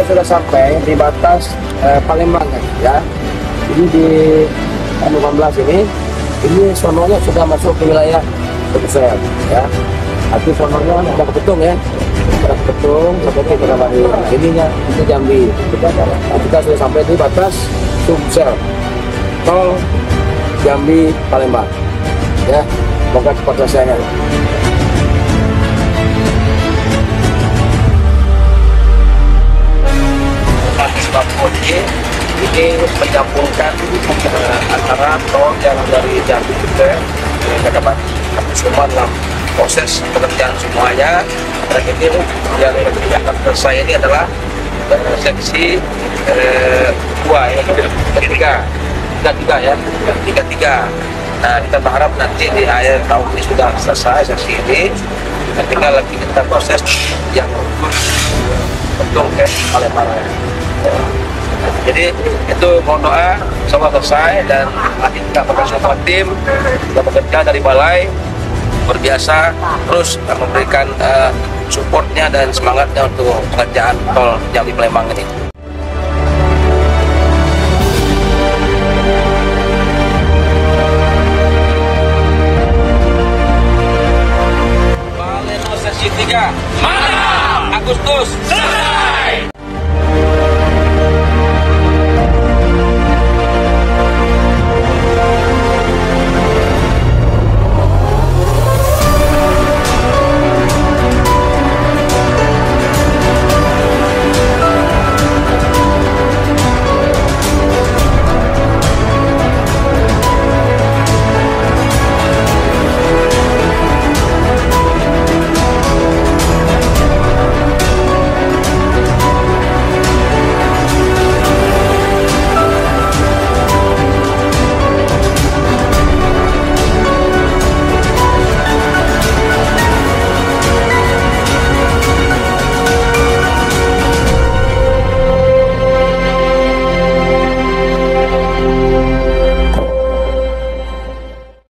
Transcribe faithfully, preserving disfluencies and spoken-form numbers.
sudah sampai di batas eh, Palembang ya. Jadi di delapan belas ini, ini sononya sudah masuk ke wilayah Sumsel ya. Tapi sononya ada Kepetung ya, ada Kepetung, seperti kita balik. Ininya ini Jambi. Nah, kita sudah sampai di batas Sumsel, tol Jambi Palembang ya. Semoga cepat selesainya. Ini ini menyambungkan uh, antara tol yang dari Jambi ke Kedapati semua dalam proses pekerjaan semuanya. Dan ini yang akan selesai ini adalah uh, seksi uh, dua ya, ketiga tiga tiga ya tiga tiga. Nah, kita berharap nanti di akhir tahun ini sudah selesai seksi ini, dan tinggal lagi kita proses yang betul ke Palembang. Jadi itu mohon doa semua selesai, dan lagi kita bekerja sama tim, kita bekerja dari balai berbiasa terus memberikan uh, supportnya dan semangatnya untuk pekerjaan tol Jambi Palembang ini.